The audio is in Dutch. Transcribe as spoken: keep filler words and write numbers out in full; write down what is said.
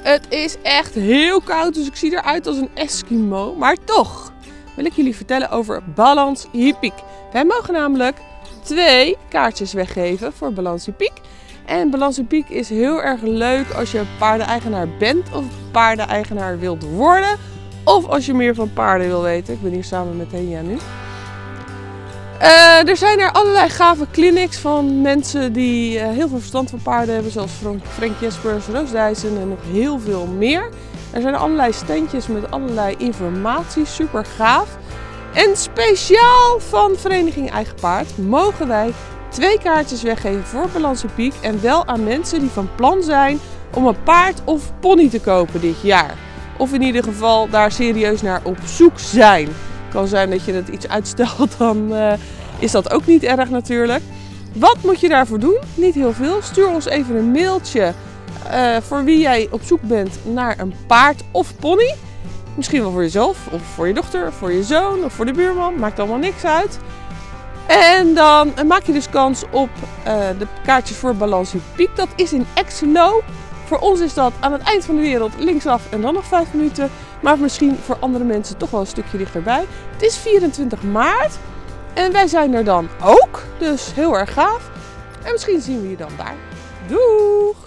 Het is echt heel koud, dus ik zie eruit als een Eskimo. Maar toch wil ik jullie vertellen over Balans Hippiek. Wij mogen namelijk twee kaartjes weggeven voor Balans Hippiek. En Balans Hippiek is heel erg leuk als je paardeneigenaar bent of paardeneigenaar wilt worden. Of als je meer van paarden wil weten. Ik ben hier samen met Henia nu. Uh, er zijn er allerlei gave clinics van mensen die uh, heel veel verstand van paarden hebben. Zoals Frank, Frank Jespers, Roos Dijssen en nog heel veel meer. Er zijn allerlei standjes met allerlei informatie. Super gaaf. En speciaal van Vereniging Eigen Paard mogen wij twee kaartjes weggeven voor Balans Hippiek. En wel aan mensen die van plan zijn om een paard of pony te kopen dit jaar. Of in ieder geval daar serieus naar op zoek zijn. Het kan zijn dat je het iets uitstelt, dan uh, is dat ook niet erg natuurlijk. Wat moet je daarvoor doen? Niet heel veel. Stuur ons even een mailtje uh, voor wie jij op zoek bent naar een paard of pony. Misschien wel voor jezelf, of voor je dochter, voor je zoon of voor de buurman. Maakt allemaal niks uit. En dan maak je dus kans op uh, de kaartjes voor Balans Hippiek. Dat is in Exelo. Voor ons is dat aan het eind van de wereld linksaf en dan nog vijf minuten. Maar misschien voor andere mensen toch wel een stukje dichterbij. Het is vierentwintig maart. En wij zijn er dan ook. Dus heel erg gaaf. En misschien zien we je dan daar. Doeg!